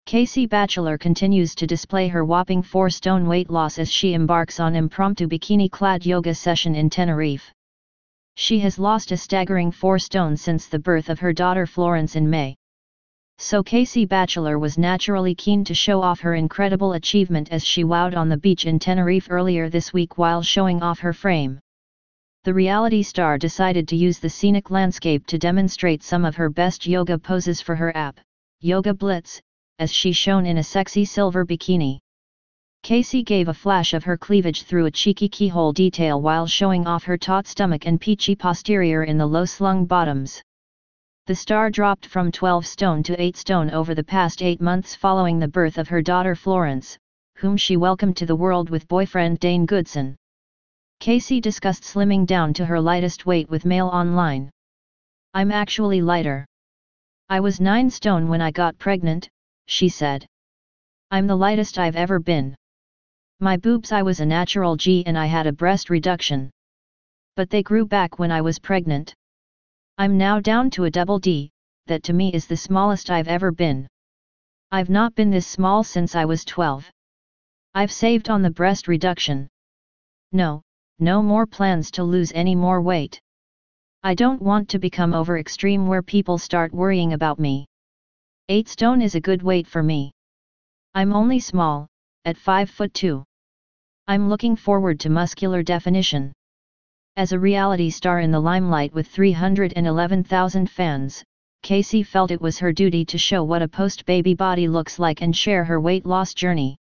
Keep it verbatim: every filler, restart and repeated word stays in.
Casey Batchelor continues to display her whopping four stone weight loss as she embarks on impromptu bikini-clad yoga session in Tenerife. She has lost a staggering four stone since the birth of her daughter Florence in May. So Casey Batchelor was naturally keen to show off her incredible achievement as she wowed on the beach in Tenerife earlier this week while showing off her frame. The reality star decided to use the scenic landscape to demonstrate some of her best yoga poses for her app, Yoga Blitz, as she shone in a sexy silver bikini. Casey gave a flash of her cleavage through a cheeky keyhole detail while showing off her taut stomach and peachy posterior in the low-slung bottoms. The star dropped from twelve stone to eight stone over the past eight months following the birth of her daughter Florence, whom she welcomed to the world with boyfriend Dane Goodson. Casey discussed slimming down to her lightest weight with Mail Online. "I'm actually lighter. I was nine stone when I got pregnant," she said. "I'm the lightest I've ever been. My boobs, I was a natural G and I had a breast reduction. But they grew back when I was pregnant. I'm now down to a double D, that to me is the smallest I've ever been. I've not been this small since I was twelve. I've saved on the breast reduction. No, no more plans to lose any more weight. I don't want to become over extreme where people start worrying about me. Eight stone is a good weight for me. I'm only small, at five foot two. I'm looking forward to muscular definition." As a reality star in the limelight with three hundred eleven thousand fans, Casey felt it was her duty to show what a post-baby body looks like and share her weight loss journey.